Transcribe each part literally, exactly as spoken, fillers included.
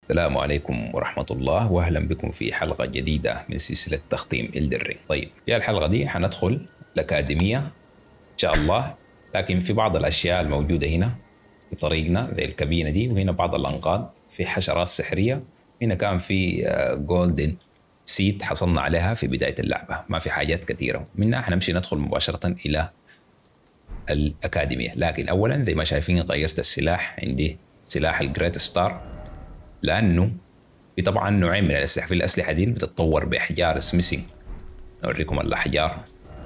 السلام عليكم ورحمة الله وأهلا بكم في حلقة جديدة من سلسلة تختيم إلدر رينج. طيب في الحلقة دي حندخل الأكاديمية إن شاء الله، لكن في بعض الأشياء الموجودة هنا في طريقنا زي الكابينة دي، وهنا بعض الأنقاض، في حشرات سحرية، هنا كان في جولدن سيد حصلنا عليها في بداية اللعبة. ما في حاجات كثيرة منها، حنمشي ندخل مباشرة إلى الأكاديمية. لكن أولا زي ما شايفين غيرت السلاح، عندي سلاح الجريت ستار، لانه في طبعا نوعين من الاسلحه. في الاسلحه دي بتتطور باحجار سميثينج، اوريكم الاحجار.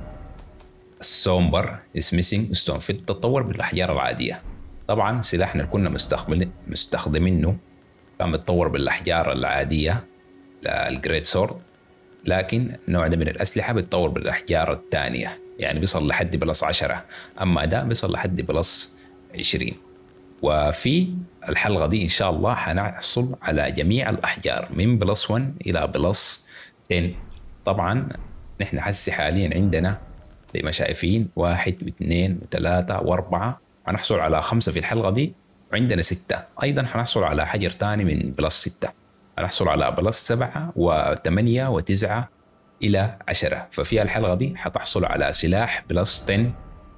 السومبر سميثينج ستون في بتتطور بالاحجار العاديه. طبعا سلاحنا اللي كنا مستخدمين مستخدمينه كان متطور بالاحجار العاديه للجريت سورد، لكن نوع ده من الاسلحه بيتطور بالاحجار الثانيه، يعني بيصل لحد بلس عشرة، اما ده بيصل لحد بلس عشرين. وفي الحلقة دي إن شاء الله حنحصل على جميع الأحجار من بلس واحد إلى بلس عشرة. طبعا نحن حسي حاليا عندنا زي ما شايفين واحد واثنين وثلاثة وأربعة، حنحصل على خمسة في الحلقة دي، وعندنا ستة أيضا حنحصل على حجر تاني من بلس ستة، حنحصل على بلس سبعة وثمانية وتسعة إلى عشرة. ففي الحلقة دي حتحصل على سلاح بلس عشرة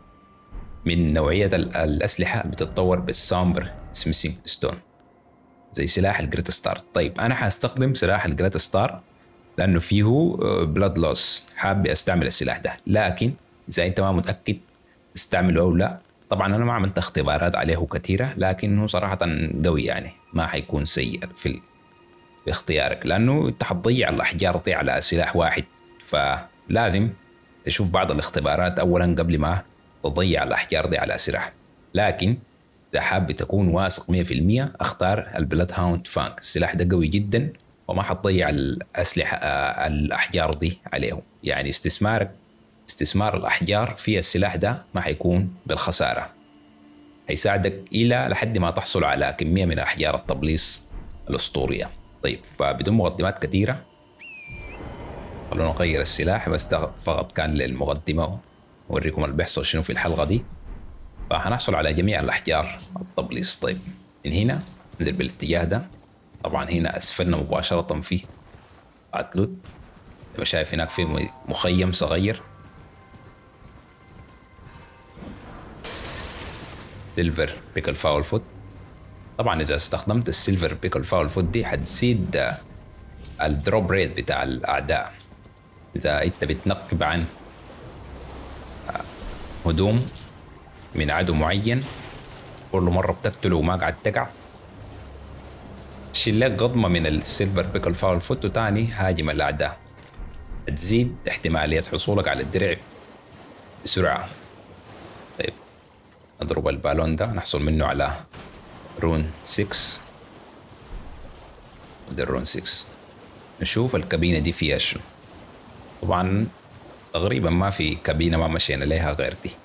من نوعية الأسلحة اللي بتتطور بالسامبر سميثينج ستون زي سلاح الجريت ستار. طيب أنا حاستخدم سلاح الجريت ستار لأنه فيه بلاد لوس، حابب أستعمل السلاح ده، لكن إذا أنت ما متأكد تستعمله أو لا، طبعا أنا ما عملت اختبارات عليه كثيرة، لكنه صراحة قوي، يعني ما حيكون سيء في باختيارك، لأنه أنت حتضيع الأحجار دي على سلاح واحد، فلازم تشوف بعض الاختبارات أولا قبل ما تضيع الأحجار دي على سلاح. لكن إذا حاب تكون واثق مية في المية اختار البلاد هاوند فانك، السلاح ده قوي جدا وما حتضيع الأسلحة الأحجار دي عليه، يعني استثمارك استثمار الأحجار في السلاح ده ما حيكون بالخسارة، هيساعدك إلى لحد ما تحصل على كمية من أحجار التبليص الأسطورية. طيب فبدون مقدمات كثيرة خلونا نغير السلاح، بس فقط كان للمقدمة أوريكم اللي بيحصل شنو في الحلقة دي. فهنحصل على جميع الأحجار التبليص. طيب من هنا ننزل بالاتجاه ده، طبعا هنا أسفلنا مباشرة فيه عتلود، زي ما شايف هناك في مخيم صغير سيلفر بيكل فاول فوت. طبعا إذا استخدمت السيلفر بيكل فاول فوت دي حتزيد الدروب ريت بتاع الأعداء. إذا أنت بتنقب عن هدوم من عدو معين كل مرة بتقتله وما قاعد تقع، شيل لك قضمة من السيلفر بيكل فاول فوت وتاني هاجم الأعداء، تزيد احتمالية حصولك على الدرع بسرعة. طيب نضرب البالون ده نحصل منه على رون ستة، وده الرون ستة. نشوف الكابينة دي فيها شو. طبعا تقريبا ما في كابينة ما مشينا لها غير دي،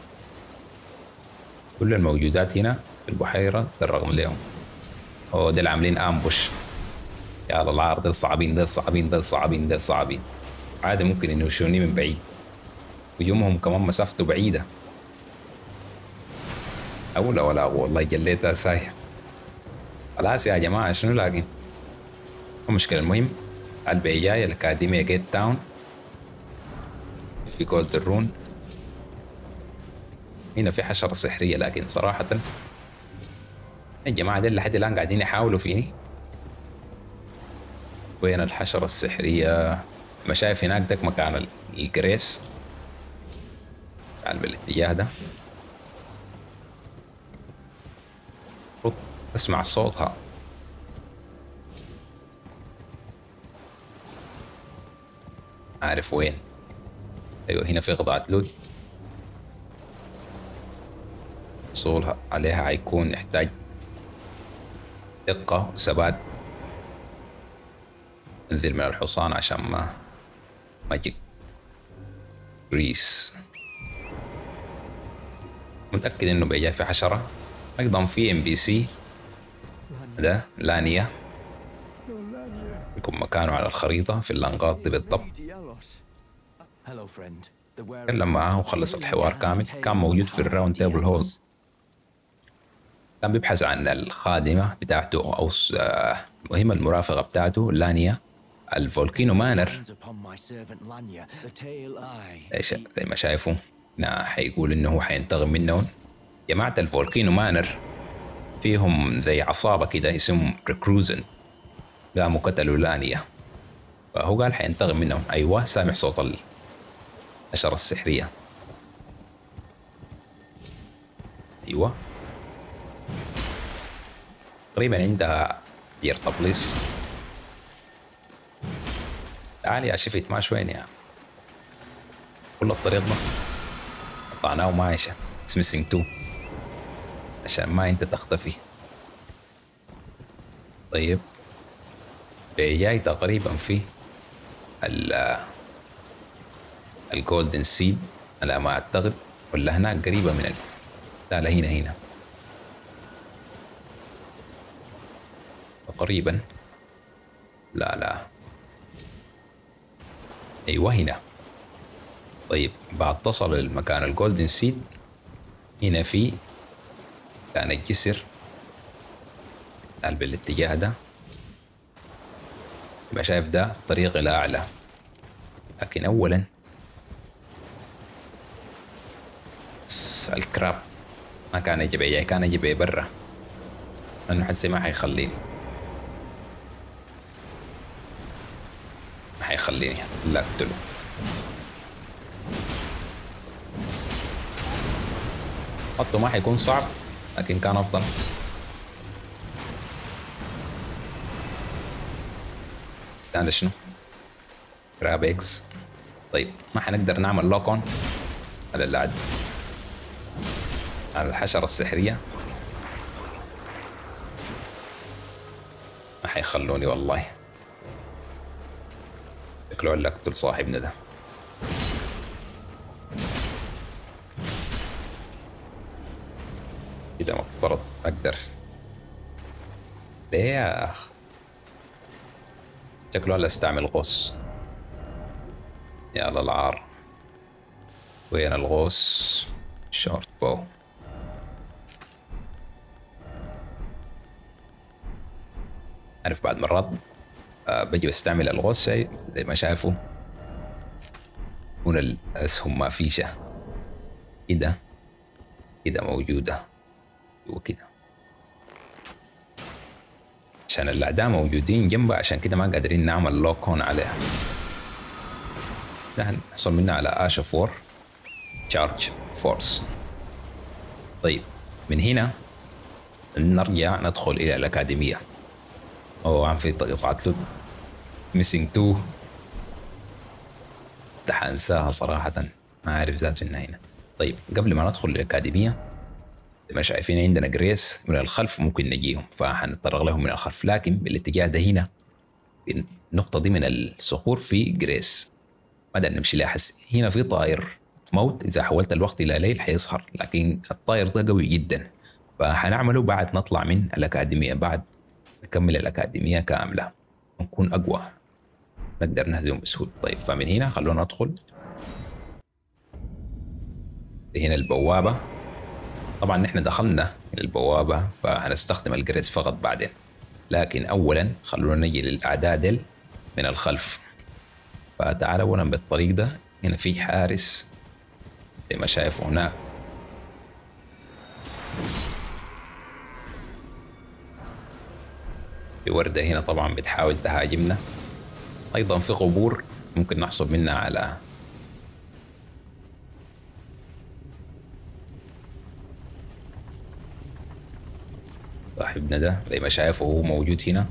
كل الموجودات هنا في البحيرة بالرغم لهم. هو دول عاملين امبوش، يا الله دول صعبين دول صعبين دول صعبين دول صعبين، عادي ممكن انه يشوني من بعيد، ويومهم كمان مسافته بعيدة. أولا ولا والله جليتها سايح. خلاص يا جماعة شنو لاقين؟ المشكلة المهم البي جاي الأكاديمية جيت تاون في جولد الرون. هنا في حشرة سحرية، لكن صراحة الجماعة دي لحد الآن قاعدين يحاولوا فيني. وين الحشرة السحرية؟ ما شايف هناك دك مكان الجريس، تعال بالاتجاه ده اسمع صوتها. عارف وين؟ ايوه هنا في قطعة لود، وصولها عليها هيكون يحتاج دقة وثبات. انزل من الحصان عشان ما ما يجيك ريس. متأكد انه بيجي في حشرة. ايضا في ام بي سي ده لانيا، يكون مكانه على الخريطة في الأنقاض دي بالضبط. تكلم معاه وخلص الحوار كامل، كان موجود في الراوند تيبل هول، كان بيبحث عن الخادمة بتاعته أو المهمة المرافقة بتاعته لانيا الفولكينو مانر. زي ما شايفوا هنا حيقول انه هو حينتقم منهم. جماعة الفولكينو مانر فيهم زي عصابة كده اسمهم ريكروزن، قاموا قتلوا لانيا، فهو قال حينتقم منهم. ايوه سامع صوت الحشرة السحرية. ايوه تقريبا عندها دير تبليس. تعالي يا شفت ماش وين يا كل الطريق ده قطعناه وماشي سميسنج تو عشان ما انت تختفي. طيب جاي تقريبا في ال الجولدن سيد على ما اعتقد، ولا هناك قريبة من ال... لا لا هنا هنا تقريبا. لا لا ايوه هنا. طيب بعد تصل المكان الجولدن سيد هنا في كان الجسر قال بالاتجاه ده. يبقى شايف ده طريق الى اعلى، لكن اولا الكراب ما كان يجي جاي، كان يجي برا لانه حسي ما حيخليني ما حيخليني لا اقتله. خطه ما حيكون صعب لكن كان افضل. كان شنو كراب اكس. طيب ما حنقدر نعمل لوكون على اللي عد على الحشرة السحرية، ما حيخلوني والله. شكله اللي اقتل صاحبنا ده. كده مفترض اقدر. ليه يا اخ؟ شكله هلا استعمل غوص. يا للعار وين الغوص؟ شورت بو. عارف بعد مرات آه بجي بستعمل الغوص شيء زي ما شايفوا هنا الاسهم ما فيشه كده كده موجوده وكده عشان الاعداء موجودين جنبها، عشان كده ما قادرين نعمل لوك هون عليها. ده نحصل منها على اش اوف وور تشارج فورس. طيب من هنا نرجع ندخل الى الاكاديميه. اوه عم في قطعت له ميسنج تو ده حنساها صراحه، ما عارف ذاته انها هنا. طيب قبل ما ندخل الاكاديميه زي ما شايفين عندنا جريس من الخلف ممكن نجيهم، فحنتطرق لهم من الخلف، لكن بالاتجاه ده هنا النقطة دي من الصخور في جريس ما دام نمشي لها. حس هنا في طائر موت، إذا حولت الوقت إلى ليل حيظهر، لكن الطائر ده قوي جدا، فحنعمله بعد نطلع من الأكاديمية، بعد نكمل الأكاديمية كاملة نكون أقوى نقدر نهزم بسهولة. طيب فمن هنا خلونا ندخل. هنا البوابة، طبعا نحن دخلنا من البوابة فهنستخدم الجريس فقط بعدين، لكن أولا خلونا نجي للأعداد من الخلف. فتعال أولا بالطريق ده. هنا في حارس زي ما شايفوا هناك، في وردة هنا طبعا بتحاول تهاجمنا. أيضا في قبور ممكن نحصل منها على صاحبنا ده زي ما شايفه هو موجود هنا.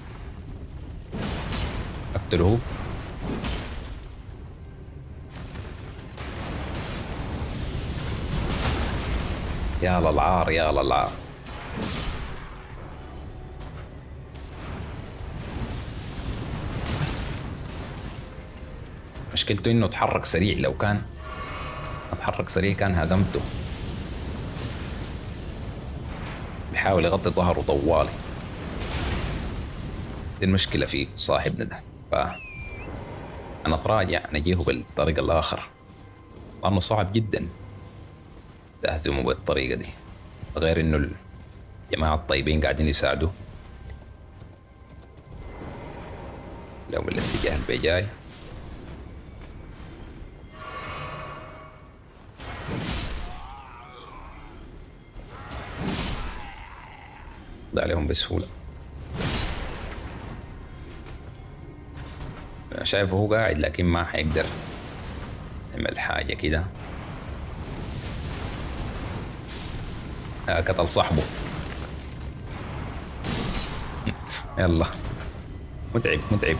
اقتله. يا للعار يا للعار. مشكلته انه تحرك سريع، لو كان اتحرك سريع كان هدمته. بيحاول يغطي ظهره طوالي، دي المشكلة فيه صاحبنا ده. ف أنا أتراجع نجيه بالطريقة الآخر لأنه صعب جدا تهزمه بالطريقة دي، غير إنه الجماعة الطيبين قاعدين يساعدوه. لو بالاتجاه اللي جاي. ده عليهم بسهولة. أنا شايفه هو قاعد لكن ما حيقدر يعمل حاجة كده. آه قتل صاحبه. يلا متعب متعب.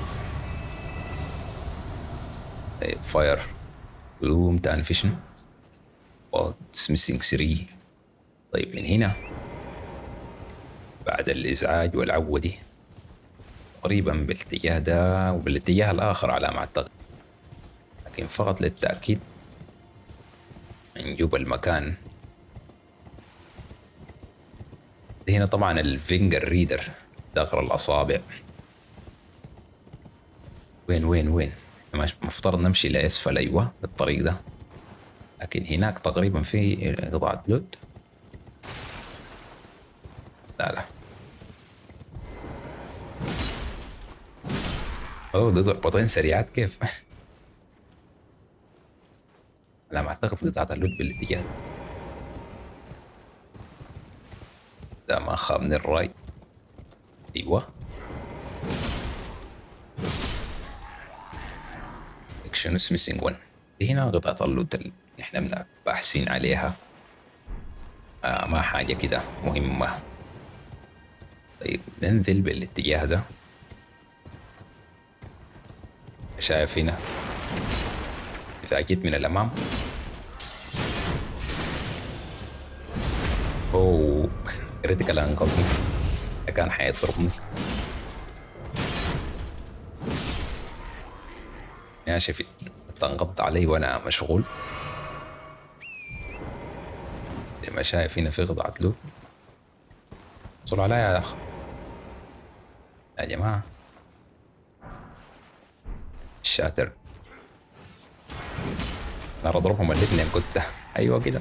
طيب فاير بلوم تاني في شنو؟ سميثينج ثري. طيب من هنا بعد الإزعاج والعوة دي تقريبا بالاتجاه ده وبالاتجاه الآخر على ما أعتقد، لكن فقط للتأكيد نجوب المكان. هنا طبعا الفينجر ريدر داخل الأصابع. وين وين وين؟ مفترض نمشي لأسفل. أيوة بالطريق ده، لكن هناك تقريبا في قطعة لود. لا لا. اوه ده ضربتين سريعات كيف؟ لا ما اعتقد قطعة اللود بالاتجاه ده. ما خاب من الراي. ايوه اكشن سميثينج ون. هنا قطعة اللود اللي احنا باحثين عليها. آه ما حاجة كده مهمة. طيب ننزل بالاتجاه ده. شايف هنا إذا جيت من الأمام. أوه كريتيكال أنقذني، كان حيضربني. يا شفت تنقض علي وأنا مشغول. زي ما شايف هنا في قطعة لود. وصلوا عليا يا أخ يا جماعة. الشاتر نار اضربهم الاثنين كنت. ايوه كده.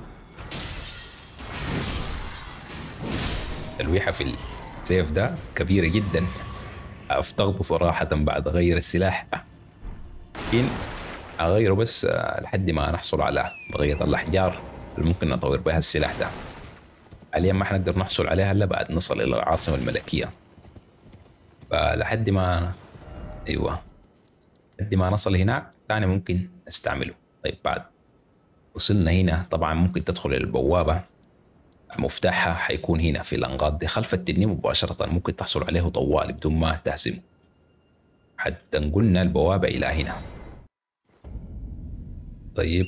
التلويحه في السيف ده كبيره جدا. افتقد صراحه بعد اغير السلاح، لكن اغيره بس لحد ما نحصل على بقيه الاحجار اللي ممكن نطور بها السلاح ده. حاليا ما حنقدر نحصل عليها الا بعد نصل الى العاصمه الملكيه. فلحد ما ايوه لحد ما نصل هناك ثاني ممكن نستعمله. طيب بعد وصلنا هنا طبعا ممكن تدخل البوابة. مفتاحها حيكون هنا في الأنقاض دي خلف التنين مباشرة. ممكن تحصل عليه طوال بدون ما تهزمه. حتى نقلنا البوابة إلى هنا. طيب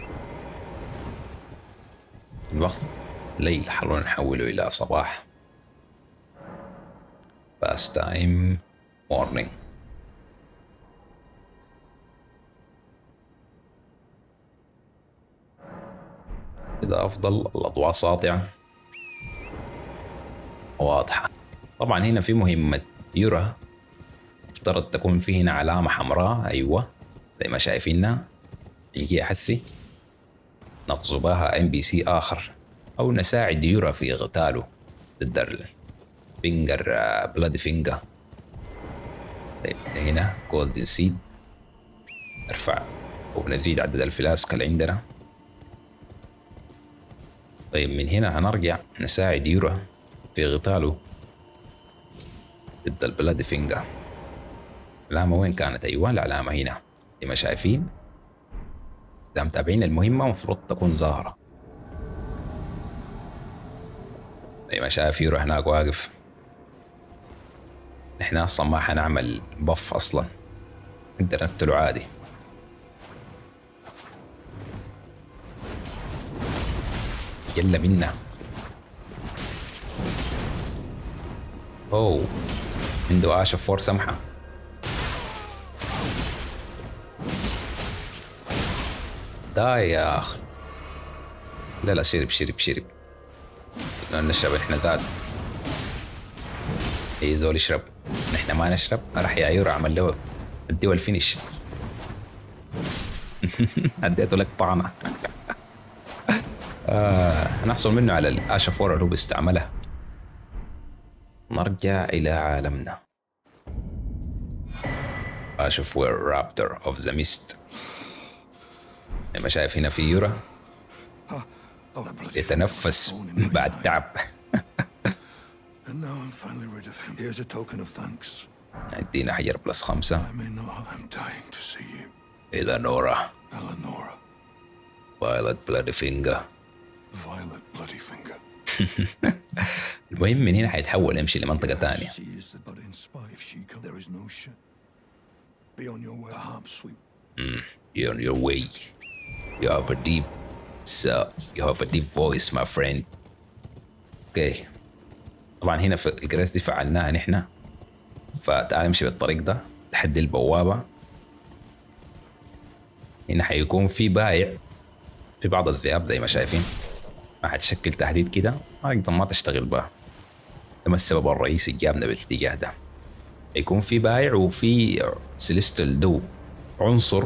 الوقت ليل، حاولنا نحوله إلى صباح. past time morning. كده أفضل. الأضواء ساطعة واضحة. طبعا هنا في مهمة يرى افترض تكون في هنا علامة حمراء. أيوة زي ما شايفينها. يجي أحسي نقصبها ام بي سي آخر أو نساعد يرى في قتاله ضد الفينجر بلاد فينجر. طيب هنا جولدن سيد. ارفع ونزيد عدد الفلاسك اللي عندنا. طيب من هنا هنرجع نساعد يورا في قتاله ضد البلاد فينجر. العلامة وين كانت؟ أيوة العلامة هنا زي ما شايفين. إذا متابعين المهمة المفروض تكون ظاهرة. زي ما شايف يورا هناك واقف. نحن أصلا ما حنعمل بف أصلا، نقدر نقتله عادي. جل منا. أوه عنده آشة فور سمحة. دا يا أخ. لا لا شرب شرب شرب. نشرب احنا ذات. اي زول يشرب نحن ما نشرب. راح يا عيور عمل له اديه الفينش. اديته لك طعنه. آه نحصل منه على الاشا فور اللي هو بيستعملها. نرجع الى عالمنا. اشوف وير رابتر اوف ذا ميست. زي ما شايف هنا في يورا يتنفس بعد تعب. ادينا حجر بلس خمسة. إذا نورا فايلت بلادي فينجر. المهم من هنا حيتحول يمشي لمنطقة تانية. Mm, you're on your way. You have a deep, so you have a deep voice, my friend. اوكي. okay. طبعا هنا في الجريس دي فعلناها نحن، فتعال نمشي بالطريق ده لحد البوابة. هنا حيكون في بايع في بعض الذئاب زي ما شايفين، ما حتشكل تهديد كده، ما نقدر ما تشتغل بها. ده ما السبب الرئيسي جابنا بالاتجاه ده. يكون في بايع وفي سيليستال دو، عنصر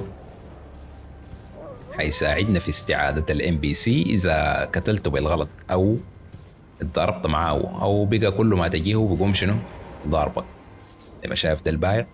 حيساعدنا في استعادة الام بي سي اذا قتلته بالغلط او اتضاربت معاه، او بقى كل ما تجيه بيقوم شنو ضاربك. زي ما شايف ده البايع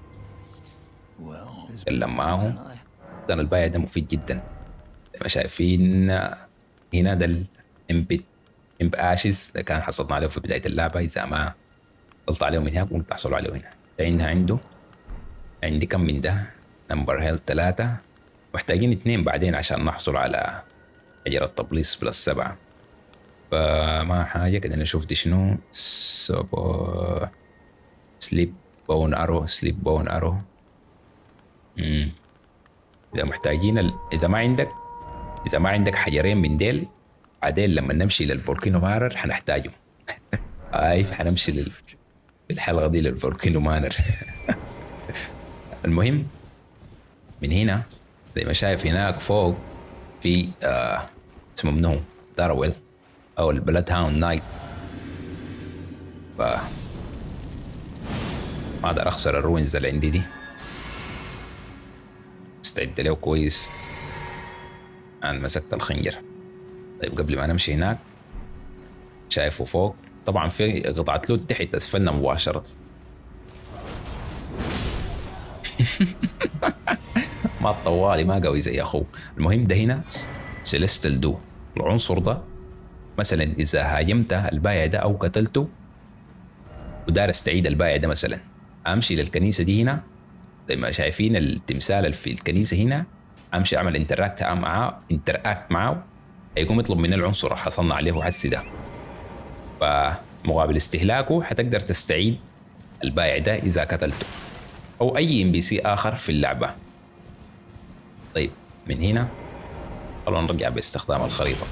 تكلم معاه، كان البايع ده مفيد جدا. زي ما شايفين هنا ده الامبت امب اشيز، ده كان حصلنا عليه في بداية اللعبة. اذا ما حصلت عليه من هناك ممكن تحصلوا عليه هنا. عندنا عنده عندي كم من ده؟ نمبر هيل ثلاثة، محتاجين اثنين بعدين عشان نحصل على حجر التبليص بلس سبعة. فما حاجة كده نشوف دي شنو. سبو سليب بون ارو سليب بون ارو. امم اذا محتاجين ال... اذا ما عندك اذا ما عندك حجرين من ديل بعدين لما نمشي للفولكينو مانر حنحتاجهم. اي حنمشي لل... بالحلقة دي للفولكينو مانر. المهم من هنا زي ما شايف هناك فوق في آه اسمه منو دارويل او البلاد هاوند نايت. ف ما اقدر اخسر الروينز اللي عندي دي، استعد له كويس. انا مسكت الخنجر. طيب قبل ما نمشي هناك شايفه فوق طبعا في قطعة لوت تحت اسفلنا مباشرة. ما الطوالي ما قوي زي اخوه. المهم ده هنا سيليستال دو، العنصر ده مثلا اذا هاجمته البايع ده او قتلته ودار استعيد البايع ده، مثلا امشي للكنيسه دي هنا زي ما شايفين التمثال اللي في الكنيسه هنا، امشي اعمل انتراكت معاه انتراكت معاه هيقوم يطلب مني العنصر اللي حصلنا عليه حسي ده، فمقابل استهلاكه حتقدر تستعيد البايع ده اذا قتلته او اي ام بي سي اخر في اللعبه. طيب من هنا خلونا نرجع باستخدام الخريطه.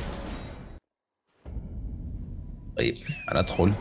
طيب انا ادخل.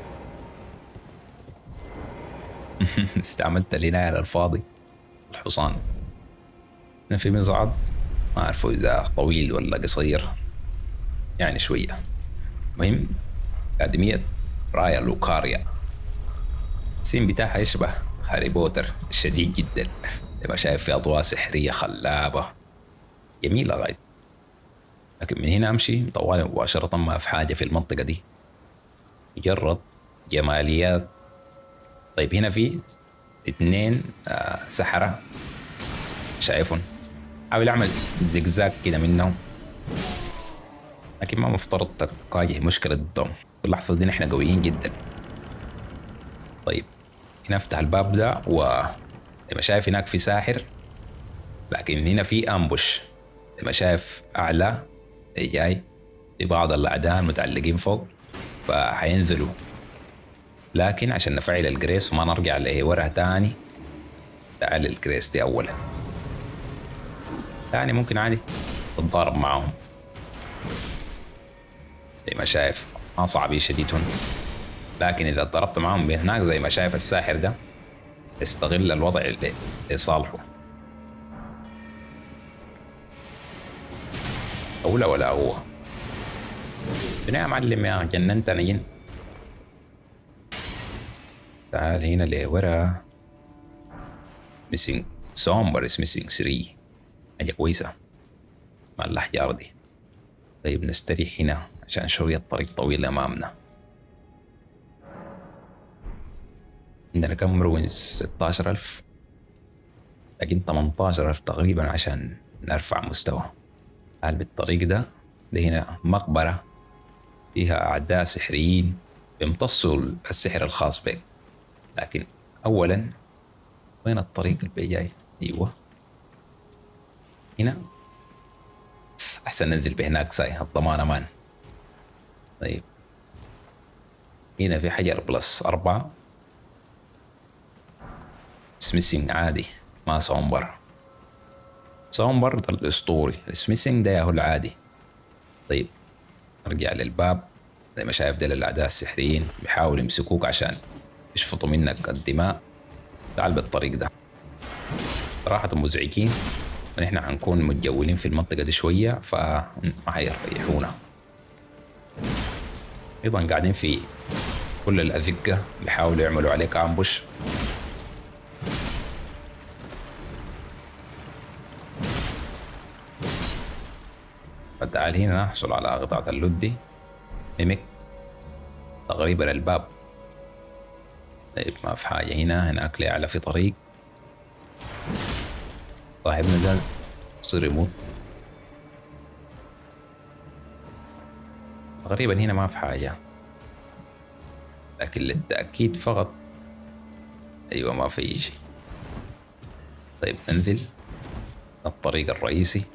استعملت العناية على الفاضي. الحصان هنا في مصعد ما اعرفه اذا طويل ولا قصير، يعني شويه. المهم اكاديميه رايا لوكاريا، السين بتاعها يشبه هاري بوتر شديد جدا. زي ما شايف في اضواء سحريه خلابه جميله غاية. لكن من هنا امشي طوالي مباشره ما في حاجه في المنطقه دي، مجرد جماليات. طيب هنا في اثنين آه سحرة شايفهم، حاول اعمل زجزاج كده منهم لكن ما مفترض تواجه مشكلة ضدهم. في اللحظة دي نحن قويين جدا. طيب هنا افتح الباب ده وزي ما شايف هناك في ساحر، لكن هنا في امبوش زي ما شايف اعلى جاي في بعض الاعداء متعلقين فوق فحينزلوا، لكن عشان نفعل الجريس وما نرجع لورا تاني تعال الجريس دي اولا، تاني ممكن عادي تتضارب معاهم. زي ما شايف ما صعبين شديد هن، لكن اذا ضربت معاهم هناك زي ما شايف الساحر ده يستغل الوضع اللي لصالحه. أولى ولا هو شنو يا معلم يا جننتني جن. تعال هنا لورا. ميسينج سومبر اس ميسينج ثري، حاجة كويسة مع الأحجار دي. طيب نستريح هنا عشان شوية الطريق طويل أمامنا. عندنا كم روينز؟ ستاشر ألف. لكن تمنتاشر ألف تقريبا عشان نرفع مستوى. هل بالطريق ده؟ ده هنا مقبرة فيها أعداء سحريين بيمتصوا السحر الخاص بك. لكن أولا وين الطريق اللي جاي؟ أيوة هنا. أحسن ننزل بهناك ساي الضمان أمان. طيب هنا في حجر بلس أربعة سميسينج عادي ما سومبر. سومبر ده الأسطوري، السميسينج ده هو العادي. طيب نرجع للباب. زي ما شايف ده الأعداء السحريين بيحاولوا يمسكوك عشان يشفطوا منك الدماء. تعال بالطريق ده. صراحة مزعجين ونحن حنكون متجولين في المنطقة دي شوية فما حيريحونا. أيضا قاعدين في كل الأذقة بيحاولوا يعملوا عليك أمبوش. فتعال هنا نحصل على قطعة اللود دي. ميمك تقريبا الباب. طيب ما في حاجة هنا. هناك لي على في طريق. صاحبنا ده يصير يموت تقريبا. هنا ما في حاجة لكن للتأكيد فقط. أيوة ما في شيء. طيب ننزل الطريق الرئيسي.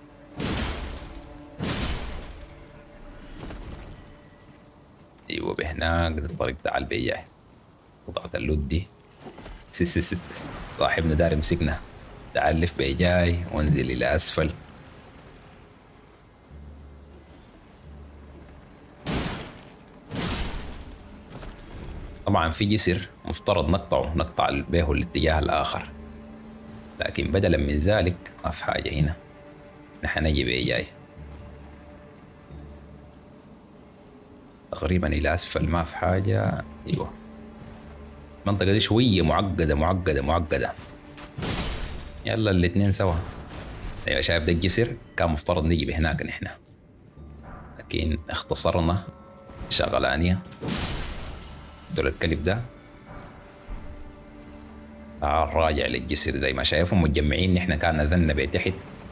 أيوة بهناك ده الطريق بتاع البياع. قطعة اللود دي سس سس. صاحبنا دار يمسكنا. تعال لف بيجاي وانزل إلى أسفل. طبعا في جسر مفترض نقطعه نقطع به الاتجاه الآخر، لكن بدلا من ذلك ما في حاجة هنا. نحن نجي بيجاي تقريبا إلى أسفل ما في حاجة. أيوة المنطقة دي شوية معقدة معقدة معقدة. يلا الاتنين سوا. أيوة شايف ده الجسر كان مفترض نجي بهناك نحن، لكن اختصرنا شغلانية. دول الكلب ده تعال راجع للجسر زي ما شايفهم متجمعين. نحن كان نزلنا بتحت.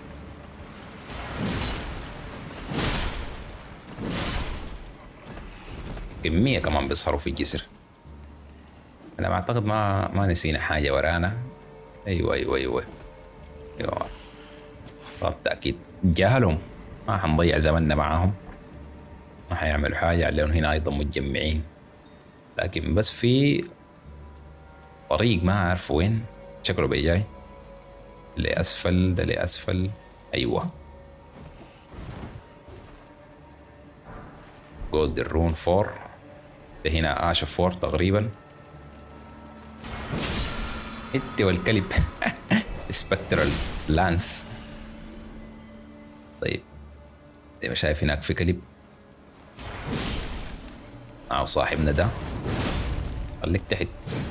كمية كمان بيسهروا في الجسر. أنا بعتقد ما ما نسينا حاجة ورانا. أيوة أيوة أيوة أيوة بالتأكيد جاهلهم. ما حنضيع زمننا معاهم. ما حيعملوا حاجة عليهم. هنا أيضا متجمعين، لكن بس في طريق ما أعرف وين. شكله بيجاي لأسفل. ده لأسفل. أيوة جولد رون فور. ده هنا آشا فور تقريبا. انت والكلب سبكترال لانس. طيب زي ما شايف هناك في كلب معه صاحبنا ده. خليك تحت.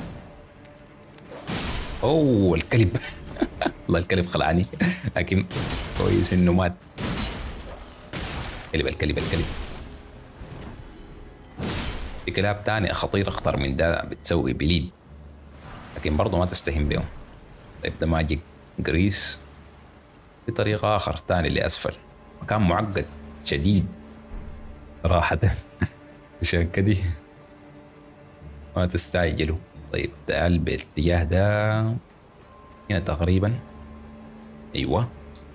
اوه الكلب والله الكلب خلعني لكن كويس انه مات. الكلب الكلب الكلب. في كلاب تانية خطيرة أخطر من ده بتسوي بليد، لكن برضه ما تستهين بهم. طيب ده ماجيك جريس. في طريق آخر تاني لأسفل. مكان معقد شديد صراحة عشان كده ما تستعجلوا. طيب تعال باتجاه ده هنا تقريبا. أيوة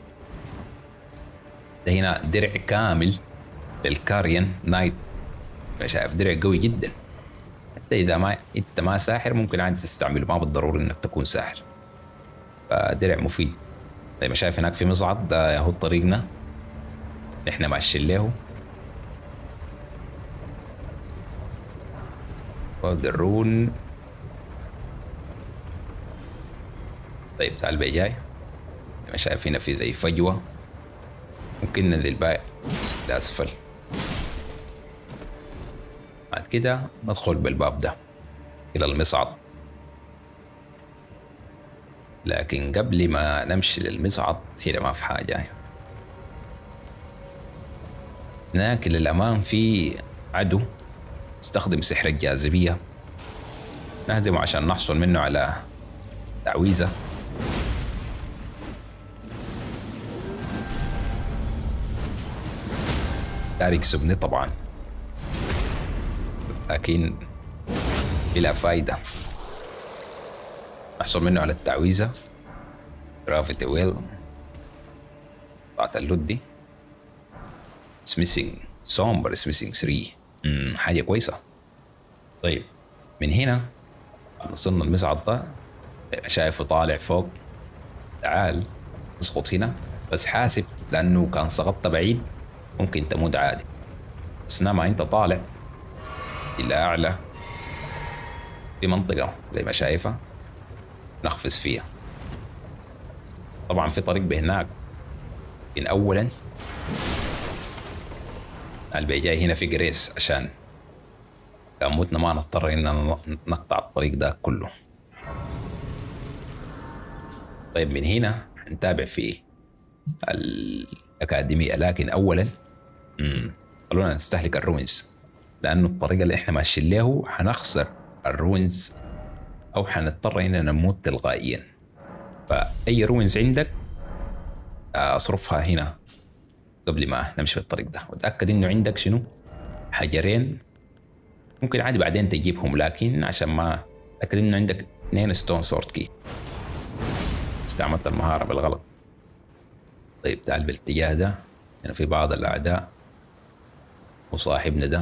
ده هنا درع كامل للكاريان نايت. شايف درع قوي جدا. حتى إذا ما أنت ما ساحر ممكن عادي تستعمله، ما بالضروري إنك تكون ساحر. فدرع مفيد. زي ما شايف هناك في مصعد ده هو طريقنا نحن ماشيين له. درون. طيب تعال بقى جاي. زي ما شايف هنا في زي فجوة ممكن ننزل بقى لأسفل. بعد كده ندخل بالباب ده إلى المصعد. لكن قبل ما نمشي للمصعد هنا ما في حاجة. هناك للأمام في عدو استخدم سحر الجاذبية. نهزمه عشان نحصل منه على تعويذة. داري يكسبني طبعا، لكن بلا فايدة. نحصل منه على التعويذة جرافيتي ويل بتاعت اللود دي. سميسينج سومبر سميسينج ثلاثة، امم حاجة كويسة. طيب من هنا وصلنا المصعد ده، شايفه طالع فوق. تعال اسقط هنا، بس حاسب لأنه كان سقطت بعيد ممكن تموت عادي، بس نما انت طالع إلى أعلى في منطقة زي ما شايفها نقفز فيها. طبعا في طريق بهناك، لكن أولا اللي جاي هنا في جريس عشان كان موتنا ما نضطر إننا نقطع الطريق ده كله. طيب من هنا حنتابع في الأكاديمية، لكن أولا مم. خلونا نستهلك الروينز، لأنه الطريقة اللي إحنا ماشيين له حنخسر الروينز أو حنضطر إننا نموت تلقائيا. فأي روينز عندك أصرفها هنا قبل ما نمشي في الطريق ده، وتأكد إنه عندك شنو حجرين، ممكن عادي بعدين تجيبهم، لكن عشان ما تأكد إنه عندك اثنين ستون سورد كي. استعملت المهارة بالغلط. طيب تعال بالاتجاه ده، هنا في بعض الأعداء وصاحبنا ده.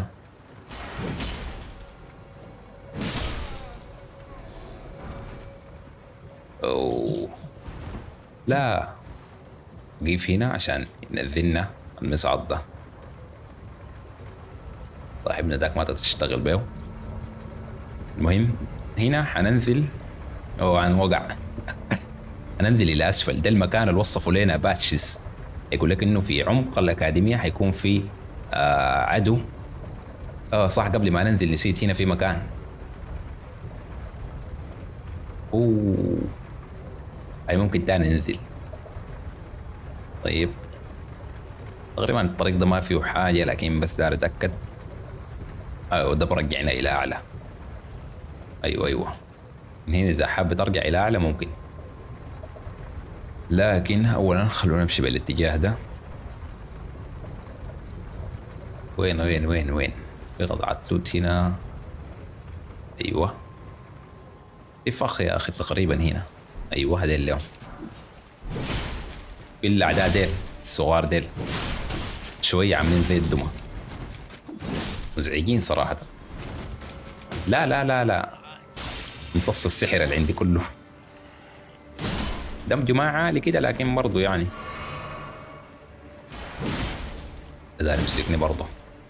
أوه لا، وقف هنا عشان ينزلنا المصعد ده. صاحبنا داك ما تشتغل بيه. المهم هنا حننزل، أو هنوقع هننزل إلى أسفل. ده المكان اللي وصفوا لنا باتشز، يقول لك إنه في عمق الأكاديمية حيكون في آه عدو. اه صح، قبل ما ننزل نسيت هنا في مكان. اوه هاي ممكن تاني ننزل. طيب تقريبا الطريق ده ما فيه حاجة، لكن بس دار اتأكد. ايوه ده برجعنا إلى أعلى. أيوه أيوه من هنا إذا حابة ترجع إلى أعلى ممكن، لكن أولا خلونا نمشي بالاتجاه ده. وين وين وين وين في قطعة لوت هنا. أيوه في فخ يا أخي تقريبا هنا. أيوه هذا اليوم في الأعداء ديل الصغار ديل شوية عاملين زي الدمى، مزعجين صراحة. لا لا لا لا امتص السحر اللي عندي كله. دمجه ما عالي كده، لكن برضه يعني ده يمسكني برضه.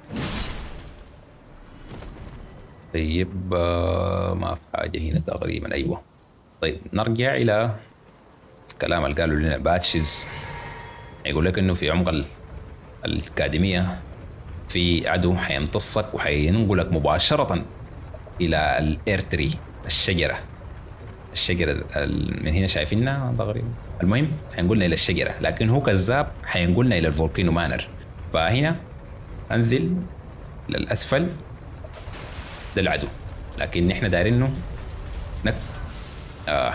طيب ما في حاجة هنا تقريبا. أيوه طيب نرجع إلى الكلام اللي قالوا لنا باتشز. يقول لك إنه في عمق الأكاديمية في عدو حيمتصك وحينقلك مباشرة إلى الإيرتري، الشجرة. الشجرة من هنا شايفينها تقريبا. المهم حينقلنا إلى الشجرة، لكن هو كذاب حينقلنا إلى الفولكينو مانر. فهنا أنزل للأسفل، ده العدو، لكن نحن دايرينه نك آه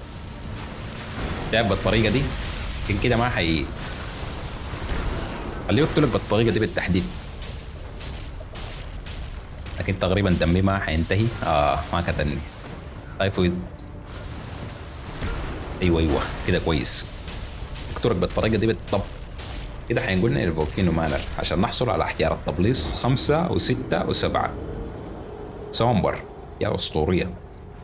تعب بالطريقة دي، لكن كده ما حي خليه يقتلك بالطريقة دي بالتحديد. لكن تقريبا دمي ما حينتهي. اه ما قتلني. تايفويد. ايوه ايوه كده كويس، اقتلك بالطريقة دي بالضبط. كده حينقلنا الى الفولكينو مانر عشان نحصل على احجار التبليص خمسة وستة وسبعة. سومبر يا اسطورية.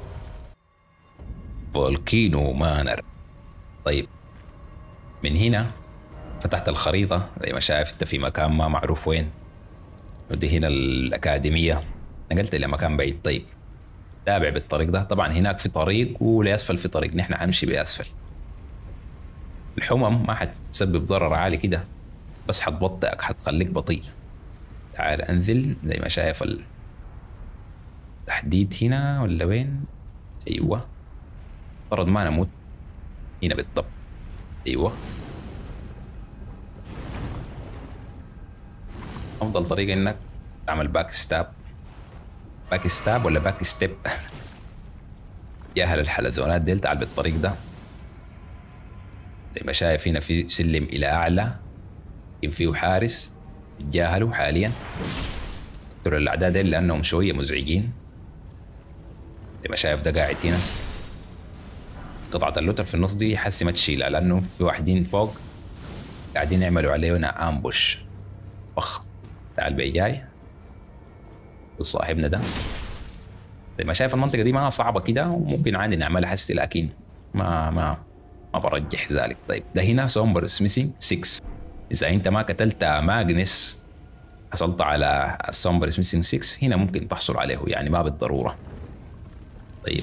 فولكينو مانر. طيب من هنا فتحت الخريطة زي ما شايف انت في مكان ما معروف وين، ودي هنا الأكاديمية. نقلت إلى مكان بعيد. طيب تابع بالطريق ده. طبعا هناك في طريق ولأسفل في طريق، نحن حنمشي بأسفل. الحمم ما حتسبب ضرر عالي كده، بس حتبطئك، حتخليك بطيء. تعال انزل زي ما شايف التحديد هنا ولا وين. ايوه فرض ما نموت هنا بالضبط. ايوه افضل طريقة انك تعمل باك ستاب. باك ستاب ولا باك ستيب جاهل الحلزونات ديل. تعال بالطريق ده زي ما شايف هنا في سلم الى اعلى، يمكن فيه حارس. تجاهلوا حاليا، اقتلوا الاعداء ديل لانهم شويه مزعجين. زي ما شايف ده قاعد هنا، قطعه اللوتر في النص دي حسي ما تشيلها لانه في واحدين فوق قاعدين يعملوا علينا امبوش. اخ تعال بقى جاي وصاحبنا ده. زي ما شايف المنطقه دي ما صعبه كده وممكن عادي نعملها حسي، لكن ما ما ما برجح ذلك. طيب ده هنا سومبر سميثينج ستة. اذا انت ما قتلت ماجنس حصلت على السومبر سميثينج ستة، هنا ممكن تحصل عليه يعني ما بالضروره. طيب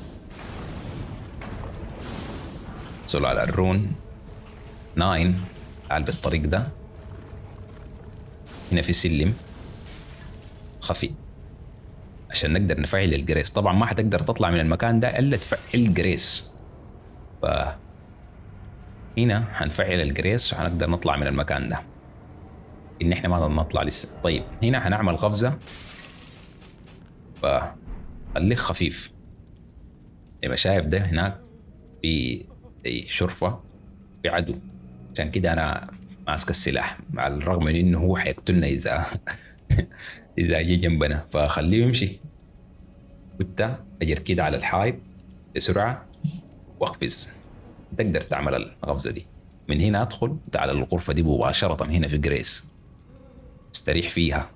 حصل على الرون تسعة. تعال بالطريق ده، هنا في سلم خفي عشان نقدر نفعل الجريس. طبعا ما حتقدر تطلع من المكان ده الا تفعل الجريس، ف هنا حنفعل الجريس وحنقدر نطلع من المكان ده، ان احنا ما نطلع لسه. طيب هنا حنعمل قفزه فخليك خفيف. زي ما شايف ده هناك في اي شرفه في عدو، عشان كده انا ماسك السلاح على الرغم من انه هو حيقتلنا اذا اذا جه جنبنا، فخليه يمشي. وانت اجر كده على الحائط بسرعه واقفز، تقدر تعمل القفزه دي. من هنا ادخل تعال الغرفه دي مباشره، هنا في جريس استريح فيها،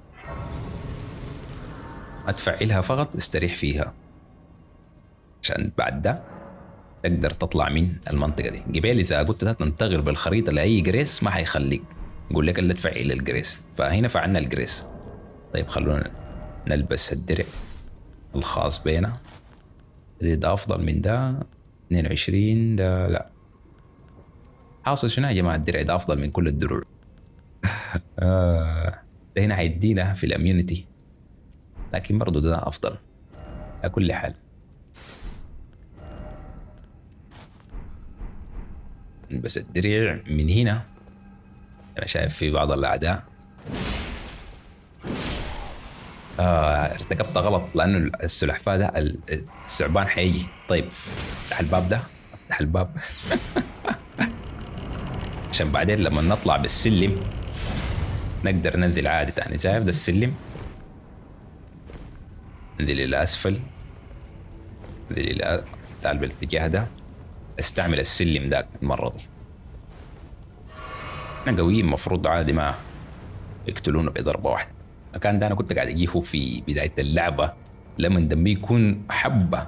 اتفعلها فقط استريح فيها عشان بعد ده تقدر تطلع من المنطقه دي. قبل اذا قلت تنتقل بالخريطه لاي جريس ما حيخليك، يقول لك الا تفعل الجريس، فهنا فعلنا الجريس. طيب خلونا نلبس الدرع الخاص بينا، ده افضل من ده اثنين وعشرين ده لا. حاصل شنو يا جماعه؟ الدرع ده افضل من كل الدروع. آه. ده هنا حيدينا في الاميونيتي، لكن برضه ده افضل على كل حال. بس الدرع من هنا انا شايف في بعض الاعداء. آه ارتكبت غلط لانه السلحفاه ده الثعبان حيجي. طيب افتح الباب ده، افتح الباب عشان بعدين لما نطلع بالسلم نقدر ننزل عادي تاني. شايف ده السلم، ننزل الى اسفل، ننزل الى تعال بالاتجاه ده، استعمل السلم ذاك المره دي. احنا قويين المفروض عادي ما يقتلونا بضربه واحده. المكان ده انا كنت قاعد اجيه في بدايه اللعبه لما دمي يكون حبه.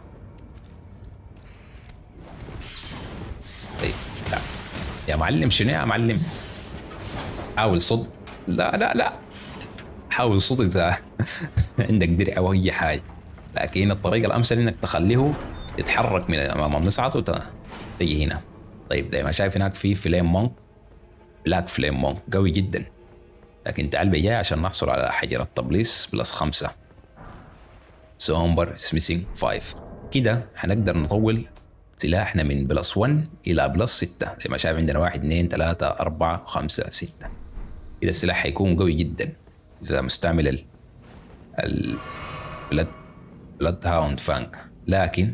طيب لا يا معلم، شنو يا معلم؟ حاول صد. لا لا لا حاول صد اذا عندك درع او اي حاجه، لكن الطريقه الامثل انك تخليه يتحرك من امام المصعد وتجي هنا. طيب زي ما شايف هناك في فليم مونك، بلاك فليم مونك قوي جدا، لكن تعال بيجاي عشان نحصل على حجر التبليس بلس خمسة سومبر سميثينج خمسة. كده حنقدر نطول سلاحنا من بلس واحد الى بلس ستة. زي ما شايف عندنا واحد اثنين ثلاثة أربعة خمسة ستة. كده السلاح حيكون قوي جدا اذا مستعمل ال ال بلاد بلاد هاوند فانك. لكن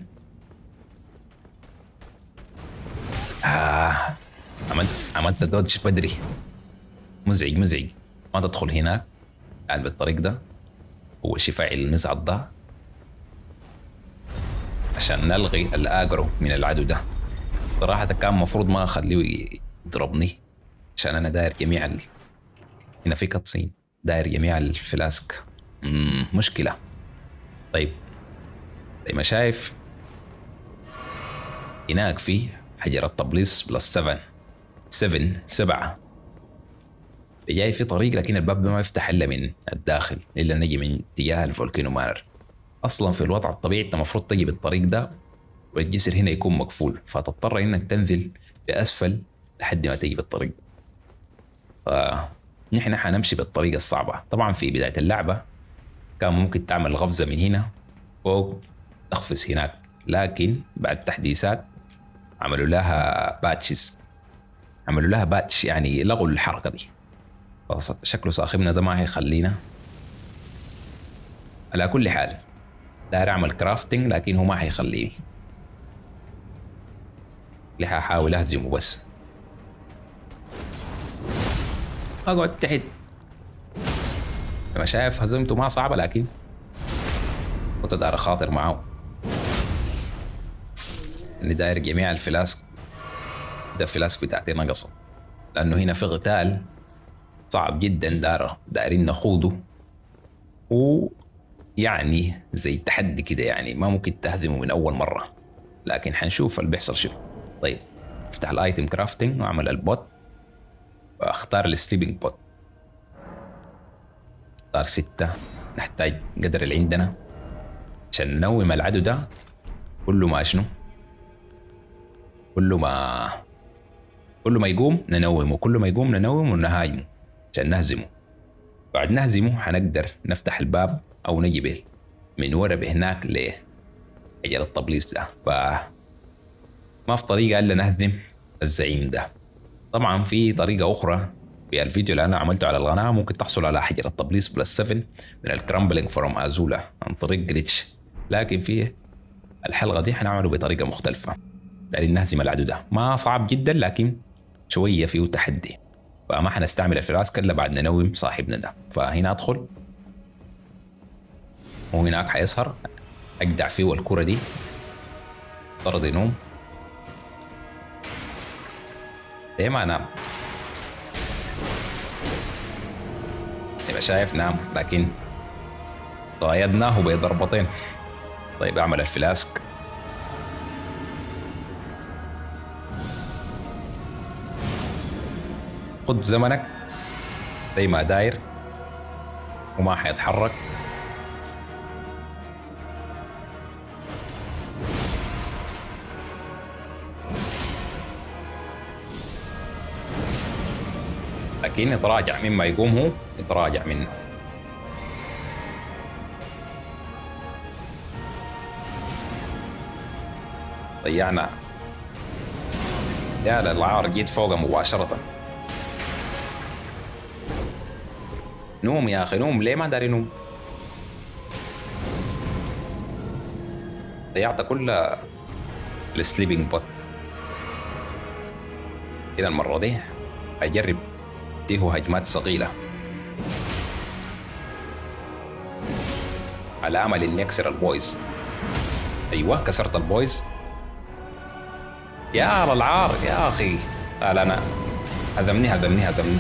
آه عملت عملت دوج بدري، مزعج مزعج. ما تدخل هناك، تعال بالطريق ده هو شفاعي المزعج ده عشان نلغي الاجرو من العدو ده. صراحة كان المفروض ما اخليه يضربني عشان انا داير جميع ال... هنا في كاتسين داير جميع الفلاسك. مم مشكلة. طيب زي ما شايف هناك في حجر التبليس بلس سبعة سبعة سبعة جاي في طريق، لكن الباب ده ما يفتح الا من الداخل الا نجي من اتجاه الفولكينو مانر. اصلا في الوضع الطبيعي انت المفروض تجي بالطريق ده والجسر هنا يكون مقفول، فتضطر انك تنزل باسفل لحد ما تجي بالطريق. فنحن حنمشي بالطريقه الصعبه. طبعا في بدايه اللعبه كان ممكن تعمل غفزه من هنا فوق تقفز هناك، لكن بعد تحديثات عملوا لها باتشز، عملوا لها باتش يعني لغوا الحركه دي. شكله صاحبنا ده ما هيخلينا. على كل حال داير اعمل كرافتنج لكن هو ما هيخليني، اللي هحاول اهزمه بس. اقعد تحت انا شايف هزمته ما صعبه، لكن كنت داير اخاطر معاه اني داير جميع الفلاسك. ده الفلاسك بتاعتي نقصت، لانه هنا في قتال صعب جدا دار دايرين نخوضه، ويعني زي تحدي كده، يعني ما ممكن تهزمه من اول مره، لكن حنشوف اللي بيحصل شنو. طيب افتح الايتم كرافتنج واعمل البوت، واختار السليبنج بوت، اختار ستة. نحتاج قدر اللي عندنا عشان ننوم العدو ده. كل ما شنو كل ما كل ما يقوم ننومه، كل ما يقوم ننومه ونهاجمه عشان نهزمه. بعد نهزمه حنقدر نفتح الباب او نجي من ورا بهناك ليه حجر التبليص ده. ف ما في طريقة الا نهزم الزعيم ده. طبعا في طريقة اخرى في الفيديو اللي انا عملته على القناة، ممكن تحصل على حجر التبليص بلس سبعة من الكرامبلينج فروم ازولا عن طريق جليتش، لكن في الحلقة دي حنعمله بطريقة مختلفة لأن نهزم العدو ده. ما صعب جدا، لكن شوية فيه تحدي، فما حنستعمل الفلاسك الا بعد ننوم صاحبنا ده. فهنا ادخل وهناك حيسهر، اجدع فيه الكرة دي طرد ينوم. ليه ما نام؟ يبقى شايف نام، لكن قايدناه بضربتين. طيب اعمل الفلاسك، خد زمنك زي ما داير وما حيتحرك. لكن يتراجع مما يقوم، هو يتراجع منه. ضيعنا يا للعار، جيت فوقه مباشرة. نوم يا اخي نوم، ليه ما داري نوم؟ ضيعت كل السليبنج بوت. كده المرة دي هجرب اديه هجمات ثقيلة على امل اني اكسر البويز. ايوه كسرت البويز. يا للعار يا اخي. لا لا انا هزمني هزمني هزمني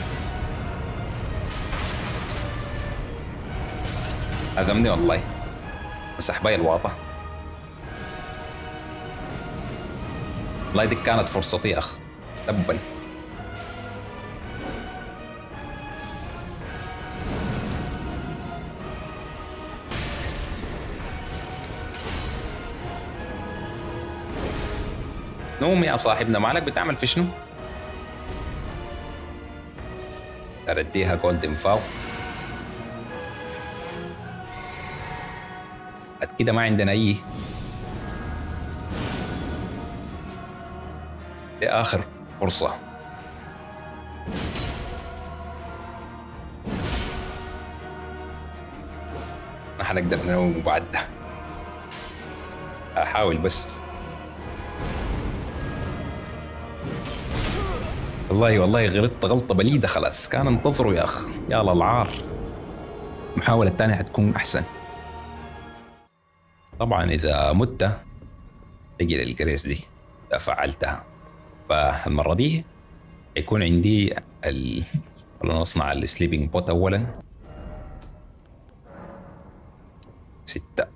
هزمني والله. مسح باي الواطة. والله دي كانت فرصتي يا اخ. تبا نوم يا صاحبنا، مالك بتعمل في شنو؟ ارديها جولدن فاو. بعد كده ما عندنا اي. دي اخر فرصة. ما حنقدر ننوم بعد ده. احاول بس. والله والله غلطت غلطة بليدة، خلاص كان انتظروا يا اخ. يا للعار. المحاولة الثانية حتكون احسن. طبعا اذا مت تجي للجريس دي اذا فعلتها. فالمرة دي يكون عندي ال خلونا نصنع السليبنج بوت اولا. ستة.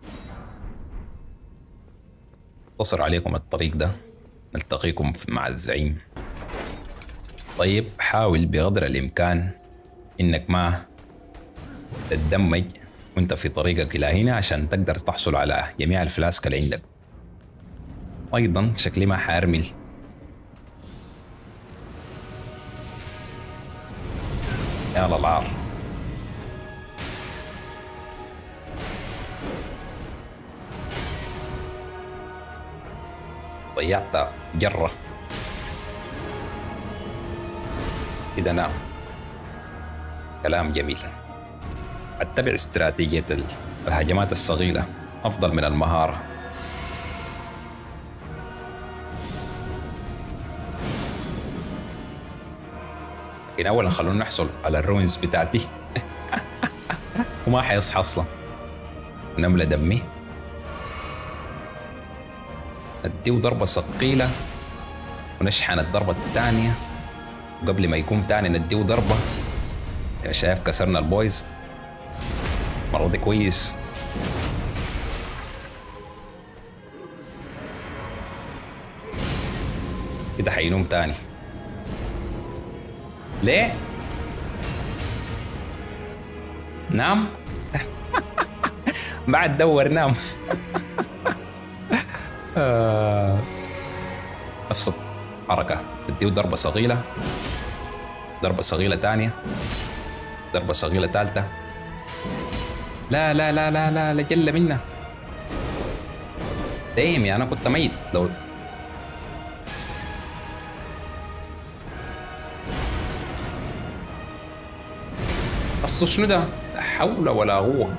اقتصر عليكم الطريق ده، نلتقيكم مع الزعيم. طيب حاول بقدر الامكان انك ما تتدمج وانت في طريقك الى هنا عشان تقدر تحصل على جميع الفلاسك اللي عندك. ايضا شكلي ما حارمل. يا للعار. ضيعت جرة كده. نام. كلام جميل. اتبع استراتيجية الهجمات الصغيرة افضل من المهارة. لكن اولا خلونا نحصل على الروينز بتاعتي. وما حيصحى اصلا. نملة دمي اديه ضربة ثقيلة ونشحن الضربة الثانية، وقبل ما يقوم تاني نديه ضربة. يا شايف كسرنا البويز المرة دي كويس. كده حينوم تاني. ليه؟ نام. بعد دور نام. نفس الحركة، تديه ضربة صغيرة، ضربة صغيرة تانية، ضربة صغيرة تالتة. لا لا لا لا لا لجل منا. دايم يا أنا كنت ميت لو أصل شنو ده؟ لا حول ولا قوة.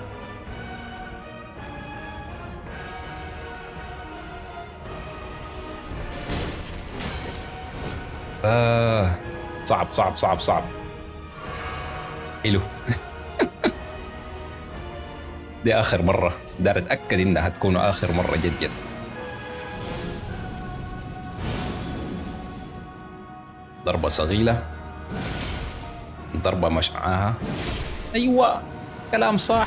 آه صعب صعب صعب صعب. حلو. دي آخر مرة، دار أتأكد إنها تكون آخر مرة جد جد. ضربة صغيرة، ضربة مشعاها. أيوة كلام صح.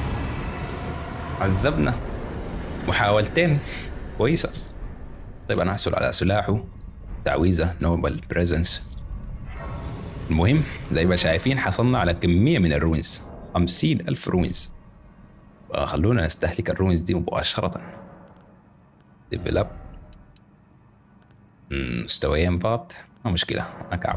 عذبنا محاولتين كويسة. طيب أنا أحصل على سلاحه، تعويذة نوبل بريزنس. المهم زي ما شايفين حصلنا على كمية من الروينز، خمسين ألف روينز. خلونا نستهلك الروينز دي مباشرة. ليفل اب مستويين فقط، ما مشكلة ما كعب.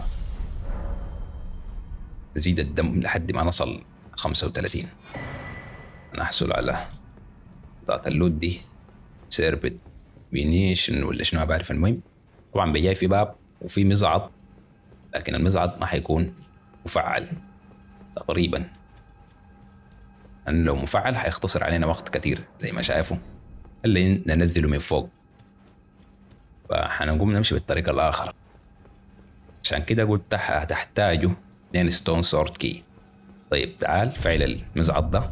نزيد الدم لحد ما نصل خمسة وثلاثين. نحصل على ذات اللود دي، سيربت بينيشن ولا شنو بعرف. المهم طبعا بيجاي في باب وفي مزعط، لكن المزعط ما حيكون مفعل تقريبا، لأن لو مفعل حيختصر علينا وقت كتير زي ما شايفوا، اللي ننزله من فوق. فحنقوم نمشي بالطريقة الآخر. عشان كده قلت هتحتاجوا اثنين ستون سورد كي. طيب تعال فعل المزعط ده.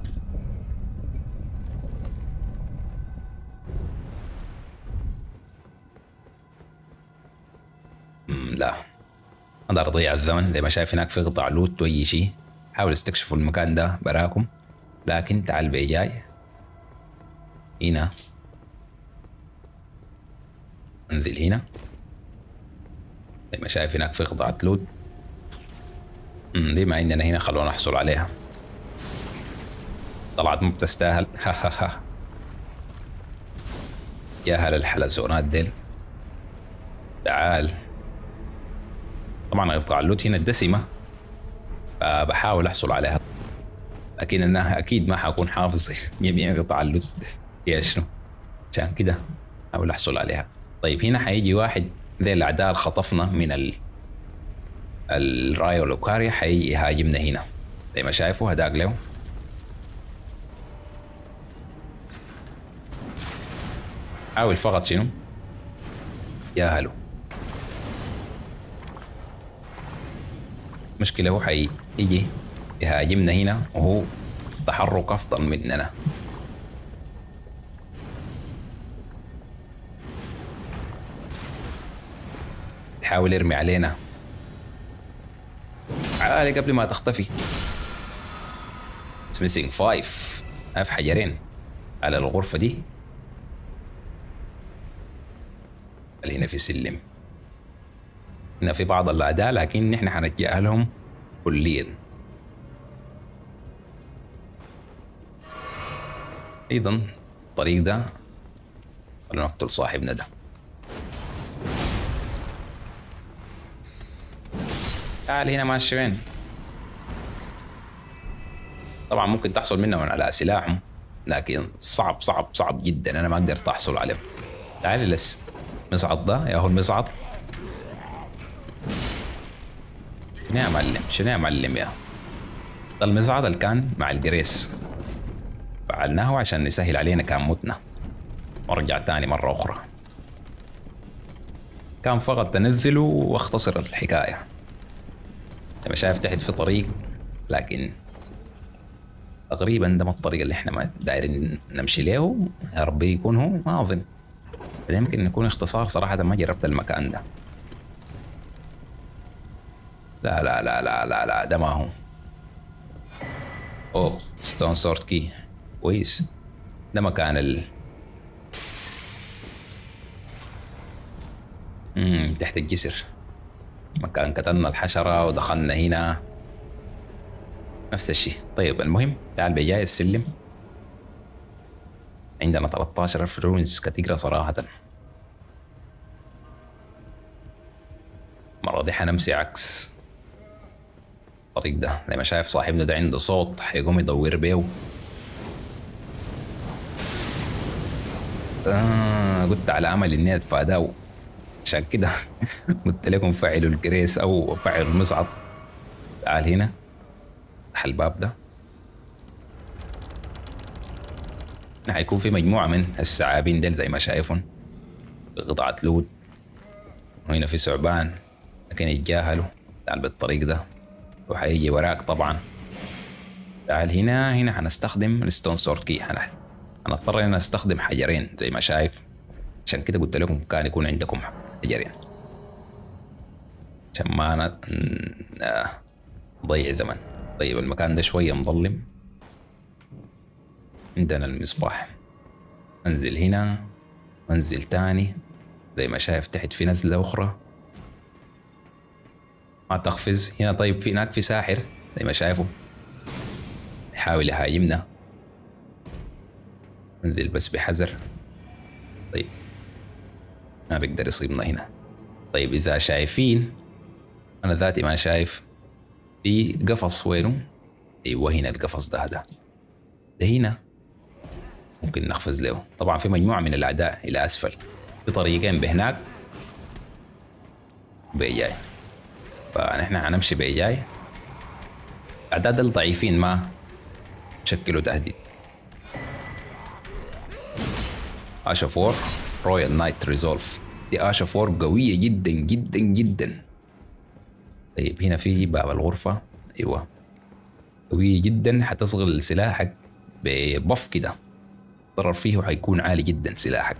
مم لا اقدر اضيع الزمن. زي ما شايف هناك في قطع لوت واي شيء، حاول استكشفوا المكان ده براكم. لكن تعال بيجاي هنا، انزل هنا. زي ما شايف هناك في قطعة لوت. امم دي ما عندنا هنا، خلونا نحصل عليها. طلعت مو بتستاهل. ها ها ها. يا هلا الحلزونات ديل. تعال. طبعا قطع اللوت هنا الدسمة، فبحاول احصل عليها، لكن انا اكيد ما حكون حافظ جميع قطع اللوت يا شنو. عشان كده احاول احصل عليها. طيب هنا حيجي واحد ذي الاعداء اللي خطفنا من ال الرايو لوكاريا، حيجي يهاجمنا هنا. زي ما شايفوا هداك له. حاول فقط شنو. يا هلو. مشكلة هو حيجي يهاجمنا هنا وهو تحرك افضل مننا. يحاول يرمي علينا. عالي قبل ما تختفي. ميسينج فايف. هاف حجرين على الغرفة دي. اللي هنا في سلم. هنا في بعض الأعداء لكن نحن حنتجاهلهم كليا. أيضا الطريق ده خلونا نقتل صاحبنا ده. تعال هنا ماشي وين؟ طبعا ممكن تحصل منهم على سلاحهم، لكن صعب صعب صعب جدا، انا ما قدرت احصل عليه. تعال لس مصعد ده يا هو المصعد. شنو يا معلم شنو يا معلم يا ده المصعد اللي كان مع الجريس، فعلناه عشان يسهل علينا كان متنا ورجع تاني مرة أخرى. كان فقط تنزله واختصر الحكاية. لما شايف تحت في طريق، لكن تقريبا ده ما الطريق اللي احنا ما دايرين نمشي له. يا ربي يكون هو، ما اظن. يمكن يكون اختصار، صراحة ما جربت المكان ده. لا لا لا لا لا لا ده ما هو. اوه ستون سورد كي، كويس. ده مكان ال امم تحت الجسر، مكان قتلنا الحشرة ودخلنا هنا، نفس الشيء. طيب المهم تعال بجاي السلم. عندنا ثلاثة عشر ألف رونز كتيرة صراحة. المرة دي حنمشي عكس الطريق ده. زي ما شايف صاحبنا ده عنده صوت حيقوم يدور بيه. آه قلت على امل اني اتفاداه، عشان كده قلت لكم فعلوا الجريس او فعلوا المصعد. تعال هنا، افتح الباب ده. حيكون في مجموعة من الثعابين ديل زي ما شايفهم، قطعة لود. وهنا في ثعبان لكن يتجاهلوا. تعال بالطريق ده وحيجي وراك طبعا. تعال هنا، هنا حنستخدم الستون سورد كي. هنضطر ان نستخدم حجرين زي ما شايف، عشان كده قلت لكم كان يكون عندكم حجرين عشان ما نضيع زمن. طيب المكان ده شوية مظلم. عندنا المصباح. انزل هنا وانزل تاني زي ما شايف. تحت في نزلة أخرى، ما تقفز هنا. طيب في هناك في ساحر زي ما شايفه يحاول يهاجمنا. انزل بس بحذر. طيب ما بيقدر يصيبنا هنا. طيب إذا شايفين، أنا ذاتي ما شايف في قفص. وينه؟ أيوه هنا القفص ده. هذا ده هنا ممكن نقفز له. طبعا في مجموعة من الأعداء إلى أسفل، في طريقين بهناك بيجاي، فنحن هنمشي بيجاي. الأعداء الضعيفين ما شكلوا تهديد. آشا فور رويال نايت ريزولف. دي آشا فور قوية جدا جدا جدا. طيب هنا في باب الغرفة. أيوة قوية جدا، حتصغر سلاحك ببف كده. الضرر فيه حيكون عالي جدا سلاحك.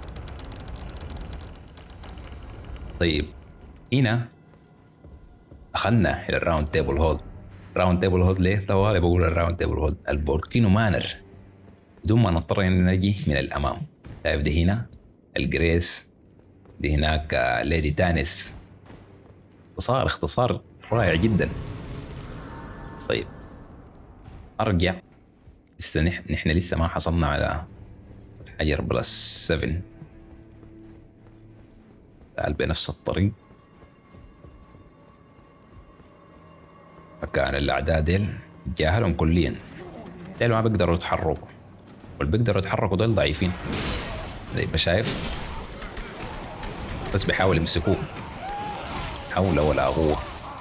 طيب هنا دخلنا إلى الراوند تيبل هولد. راوند تيبل هولد ليه؟ طوالي بقول الراوند تيبل هولد. الفولكينو مانر، بدون ما نضطر ان نجي من الامام. شايف دي هنا الجريس، دي هناك ليدي تانيس. اختصار اختصار رائع جدا. طيب ارجع. لسه نحن لسه ما حصلنا على حجر بلس سبعة. تعال بنفس الطريق. مكان الاعداء ديل جاهلهم كليا، ديل ما بيقدروا يتحركوا، واللي بيقدروا يتحركوا دول ضعيفين زي ما شايف. بس بيحاول يمسكوه، حول ولا قوة.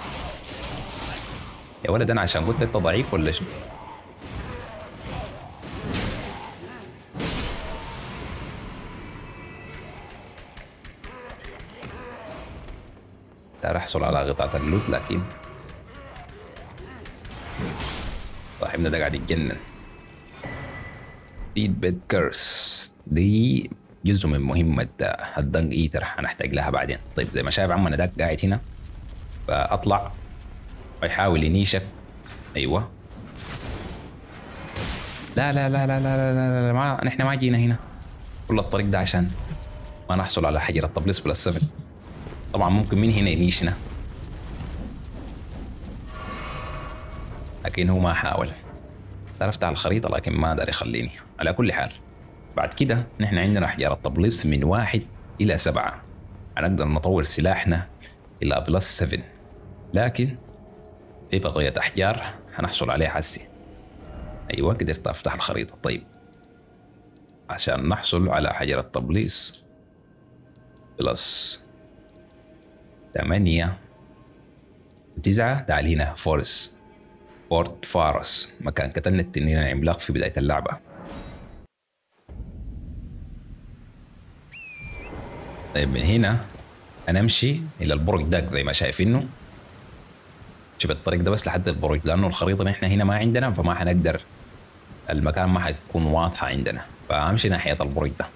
يا ولد انا عشان قلت انت ضعيف ولا شو؟ لا احصل على قطعة اللوت، لكن صاحبنا ده قاعد يتجنن. سيد بيد كيرس دي جزء من مهمة الدنج ايتر، هنحتاج لها بعدين. طيب زي ما شايف عمنا ده قاعد هنا، فاطلع ويحاول ينيشك. ايوه لا لا لا لا لا لا, لا, لا. ما نحن ما جينا هنا كل الطريق ده عشان ما نحصل على حجر التبليس بلس سبعة. طبعا ممكن من هنا ينيشنا، لكن هو ما حاول. عرفت على الخريطة لكن ما قدر يخليني. على كل حال بعد كده نحن عندنا احجار التبليص من واحد الى سبعة، هنقدر نطور سلاحنا الى بلس سبعة، لكن في بقية احجار هنحصل عليها حسي. ايوه قدرت افتح الخريطة. طيب عشان نحصل على حجر التبليص بلس ثمانية وتسعة، تعال هنا فورس فورت فارس، مكان قتلنا التنين العملاق في بداية اللعبة. طيب من هنا هنمشي إلى البرج داك زي ما شايفينه. شوف الطريق ده بس لحد البرج، لأنه الخريطة نحن هنا ما عندنا، فما حنقدر المكان ما حتكون واضحة عندنا، فأمشي ناحية البرج ده.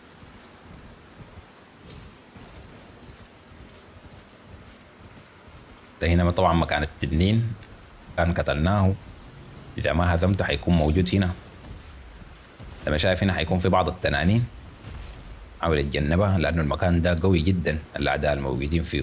ده هنا طبعا مكان التنين كان قتلناه، إذا ما هزمته حيكون موجود هنا. لما شايف هنا حيكون في بعض التنانين، حاول اتجنبها لأنه المكان ده قوي جدا الأعداء الموجودين فيه.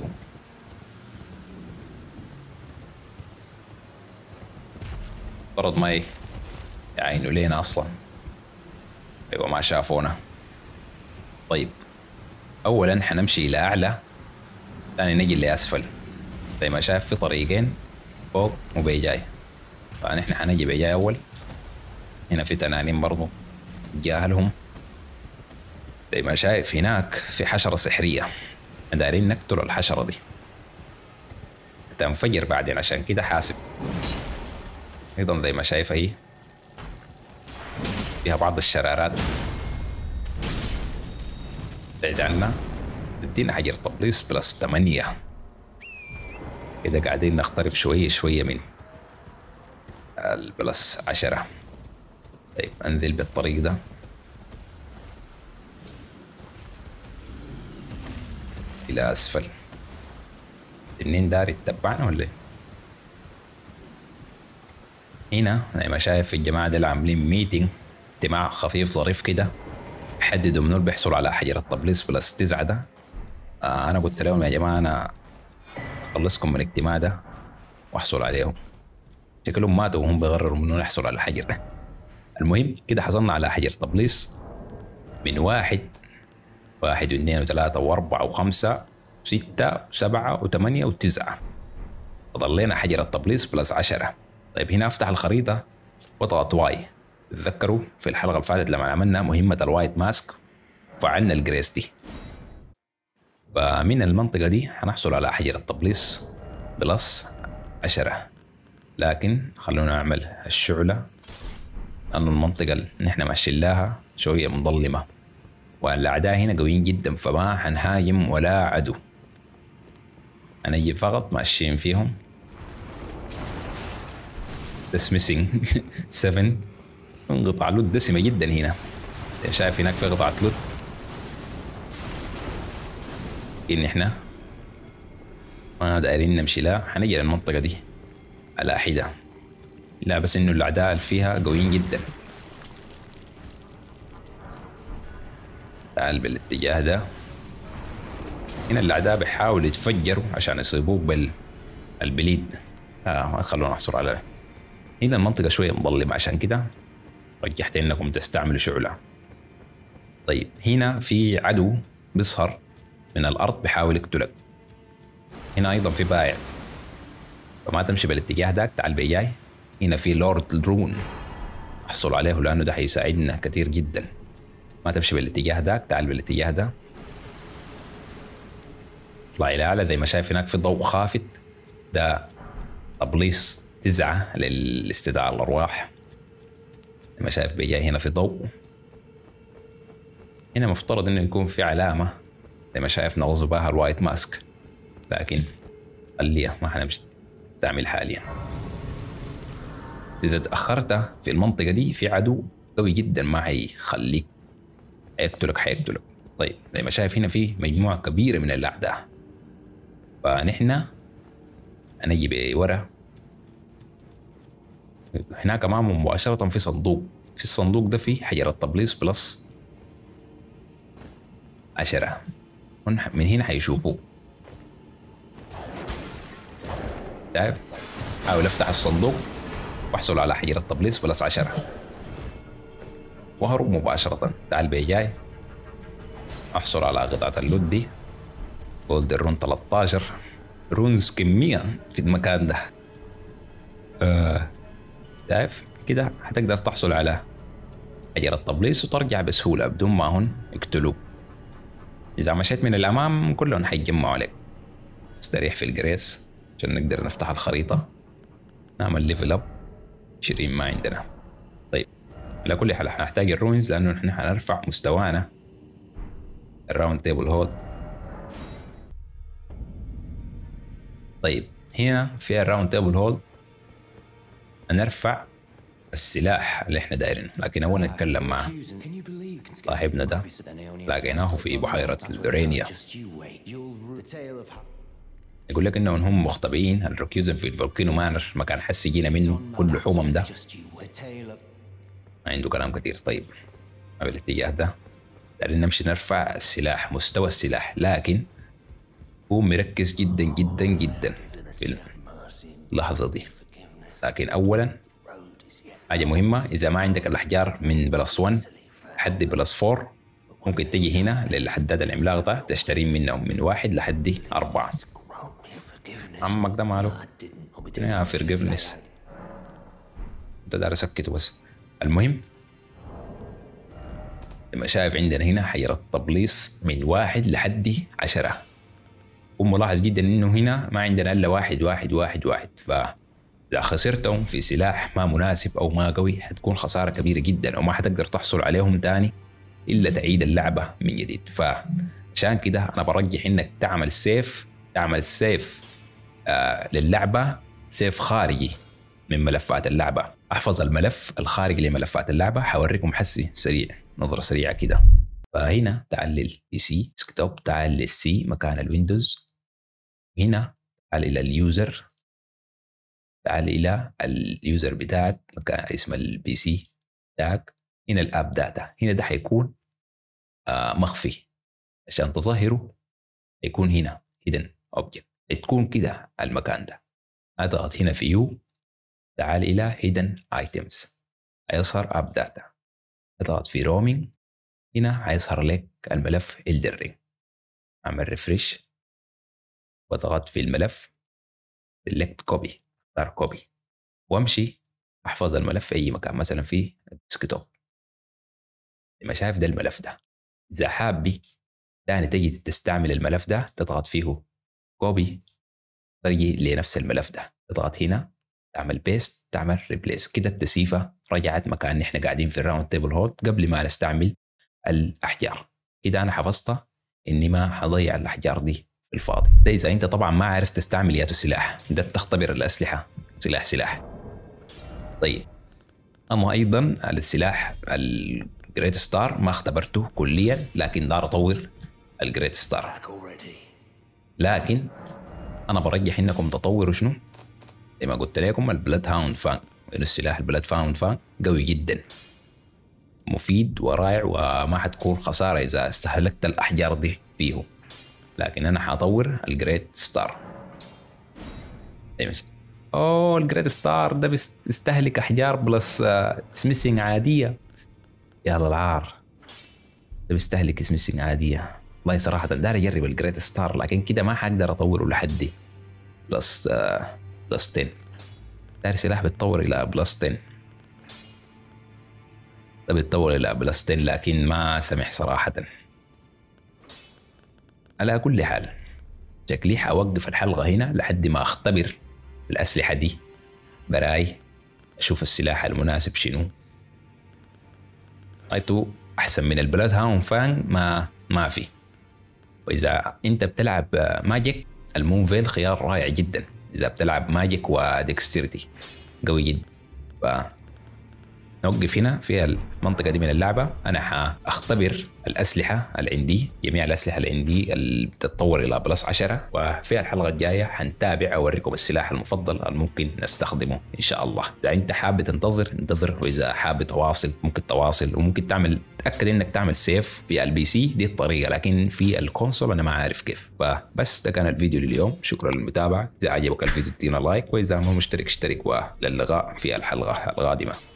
فرض ما يعينوا لينا أصلا، يبقى ما شافونا. طيب أولا حنمشي إلى أعلى، ثاني نجي لأسفل. زي ما شايف في طريقين، فوق وبيجاي، فنحن حنجي بيجاي أول. هنا في تنانين برضو نتجاهلهم. زي ما شايف هناك في حشرة سحرية، دايرين نقتل الحشرة دي تنفجر بعدين، عشان كده حاسب. أيضا زي ما شايف هي فيها بعض الشرارات، بعيد عنا. ادينا حجر تبليص بلس ثمانية، كده قاعدين نقترب شوية شوية من البلس عشرة. طيب انزل بالطريق ده. إلى أسفل. التنين داري يتبعنا ولا ايه؟ هنا زي ما شايف الجماعة دول عاملين ميتنج، اجتماع خفيف ظريف كده، حددوا منو اللي بيحصل على حجر التبليص بلس تسعة ده. آه أنا قلت لهم يا جماعة أنا أخلصكم من الاجتماع ده وأحصل عليهم. شكلهم ماتوا وهم بيقرروا منو يحصل على الحجر ده. المهم كده حصلنا على حجر تبليص من واحد واحد واثنين وثلاثة وأربعة وخمسة وستة وسبعة وثمانية وتسعة. فضلينا حجر التبليص بلس عشرة. طيب هنا افتح الخريطة واضغط واي. تذكروا في الحلقة اللي فاتت لما عملنا مهمة الوايت ماسك فعلنا الجريس دي. فمن المنطقة دي حنحصل على حجر التبليص بلس عشرة. لكن خلونا نعمل الشعلة لأن المنطقة اللي نحن ماشيين لها شوية مظلمة، والأعداء هنا قويين جدا، فما حنهاجم ولا عدو، هنجي فقط ماشيين فيهم. دسمسينج سبعة. قطع لوت دسمة جدا هنا، شايف هناك في قطعة لوت. إن إحنا ما دايرين نمشي لا، حنجي للمنطقة دي على حدة. لا بس إنه الأعداء اللي فيها قويين جدا. تعال بالاتجاه ده. هنا الأعداء بيحاولوا يتفجروا عشان يصيبوك بالبليد. آه ما تخلونا نحصر على. هنا المنطقة شوية مظلمة عشان كده رجحت إنكم تستعملوا شعلة. طيب هنا في عدو بيظهر من الأرض بيحاول يقتلك. هنا أيضا في بائع، فما تمشي بالاتجاه داك، تعال بيجاي. هنا في لورد رون، احصل عليه لأنه ده حيساعدنا كتير جدا. ما تمشي بالاتجاه داك، تعال بالاتجاه ده. اطلع إلى أعلى. زي ما شايف هناك في ضوء خافت، ده تبليص تسعة للاستدعاء الأرواح. زي ما شايف بيجاي هنا في ضوء. هنا مفترض إنه يكون في علامة زي ما شايف نغزو بها الوايت ماسك، لكن خليها ما حنمشي تعمل حاليا. إذا تأخرت في المنطقة دي في عدو قوي جدا ما حيخليك، حيقتلك حيقتلك. طيب زي ما شايف هنا في مجموعة كبيرة من الأعداء، فنحن هنجي بورا. هناك أمامه مباشرة في صندوق، في الصندوق ده في حجر التبليص بلس عشرة. من هنا حيشوفوه. شايف؟ حاول افتح الصندوق واحصل على حجر التبليص بلس عشرة وهرب مباشرة. تعال بيجاي احصل على قطعة اللوت دي. جولد رون ثلاثة عشر، رونز كمية في المكان ده. آه. شايف؟ كده حتقدر تحصل على حجر التبليص وترجع بسهولة بدون ما هن يقتلوك. إذا مشيت من الأمام كلهم حيتجمعوا عليك. استريح في الجريس عشان نقدر نفتح الخريطة، نعمل ليفل اب. عشرين ما عندنا. طيب على كل حال حنحتاج الروينز لأنه نحن حنرفع مستوانا. الراوند تيبل هود. طيب هنا في الراوند تيبل هود هنرفع السلاح اللي احنا دايرين. لكن اول نتكلم مع صاحبنا ده، لقيناه في بحيرة لورينيا. يقول لك انهم هم مختبئين الركيوزن في الفولكينو مانر، مكان حس جينا منه كل حمم ده. ما عنده كلام كتير. طيب ما بالاتجاه ده دارين نمشي نرفع السلاح، مستوى السلاح، لكن هو مركز جدا جدا جدا في اللحظة دي. لكن اولا حاجة مهمة، اذا ما عندك الاحجار من بلس واحد لحد بلس أربعة ممكن تجي هنا للحداد العملاق ده تشتري منهم من واحد لحد أربعة. عمك ده ماله؟ يا فيرجيفنس انت دار اسكته بس. المهم لما شايف عندنا هنا حجرة تبليص من واحد لحد عشرة، وملاحظ جدا انه هنا ما عندنا الا واحد واحد واحد واحد، فاذا خسرتهم في سلاح ما مناسب او ما قوي حتكون خسارة كبيرة جدا، وما حتقدر تحصل عليهم تاني الا تعيد اللعبة من جديد. فعشان كده انا برجح انك تعمل سيف، تعمل سيف آه للعبة، سيف خارجي من ملفات اللعبة. احفظ الملف الخارجي لملفات اللعبة، حوريكم حسي سريع، نظرة سريعة كده. فهنا تعال للبي سي ديسكتوب، تعال للسي مكان الويندوز، هنا تعال الى اليوزر، تعال الى اليوزر بتاعك مكان اسم البي سي بتاعك، هنا الاب داتا، هنا ده حيكون آه مخفي، عشان تظهره يكون هنا hidden object، تكون كده المكان ده. اضغط هنا في يو، تعال الى hidden items، هيظهر اب داتا. اضغط في roaming، هنا هيظهر لك الملف Elden Ring. اعمل ريفريش واضغط في الملف select copy، اختار copy وامشي احفظ الملف في اي مكان، مثلا في الديسكتوب. لما شايف ده الملف ده، اذا حابي تاني تجي تستعمل الملف ده تضغط فيه كوبي تجي لنفس الملف ده، تضغط هنا تعمل بيست، تعمل ريبليس، كده التسيفه رجعت مكان احنا قاعدين في الراوند تيبل هولد قبل ما نستعمل الاحجار. كده انا حفظت اني ما حضيع الاحجار دي في الفاضي. ده اذا انت طبعا ما عارف تستعمل ياتو سلاح، ده تختبر الاسلحه سلاح سلاح. طيب اما ايضا السلاح الجريت ستار ما اختبرته كليا، لكن دار اطور الجريت ستار. لكن انا برجح انكم تطوروا شنو؟ زي ما قلت لكم البلاد هاوند فان، السلاح البلاد هاوند فان قوي جدا، مفيد ورائع، وما حتكون خساره اذا استهلكت الاحجار دي فيه. لكن انا حطور الجريت ستار. اوه الجريت ستار ده بيستهلك احجار بلس آه سميسنج عاديه، يا العار ده بيستهلك سميسنج عاديه. والله صراحه داير اجرب الجريت ستار، لكن كده ما حقدر اطوره لحد بلس آه بلس عشرة. داير سلاح بيتطور الى بلس عشرة، ده بيتطور الى بلس عشرة، لكن ما سمح صراحه. على كل حال شكلي حوقف الحلقه هنا لحد ما اختبر الاسلحه دي براي، اشوف السلاح المناسب شنو. ايتو احسن من البلاد هاون فان ما ما في. واذا انت بتلعب ماجيك المونفيل خيار رائع جدا، اذا بتلعب ماجيك وديكستيريتي قوي جدا. ف نوقف هنا في المنطقة دي من اللعبة. أنا حأختبر الأسلحة اللي عندي، جميع الأسلحة اللي عندي اللي بتتطور إلى بلس عشرة، وفي الحلقة الجاية حنتابع أوريكم السلاح المفضل اللي ممكن نستخدمه إن شاء الله. إذا أنت حابب تنتظر انتظر، وإذا حابب تواصل ممكن تواصل، وممكن تعمل تأكد إنك تعمل سيف في البي سي دي الطريقة، لكن في الكونسول أنا ما عارف كيف. فبس ده كان الفيديو لليوم، شكرا للمتابعة. إذا عجبك الفيديو ادينا لايك، وإذا ما مشترك اشترك، وللقاء في الحلقة القادمة.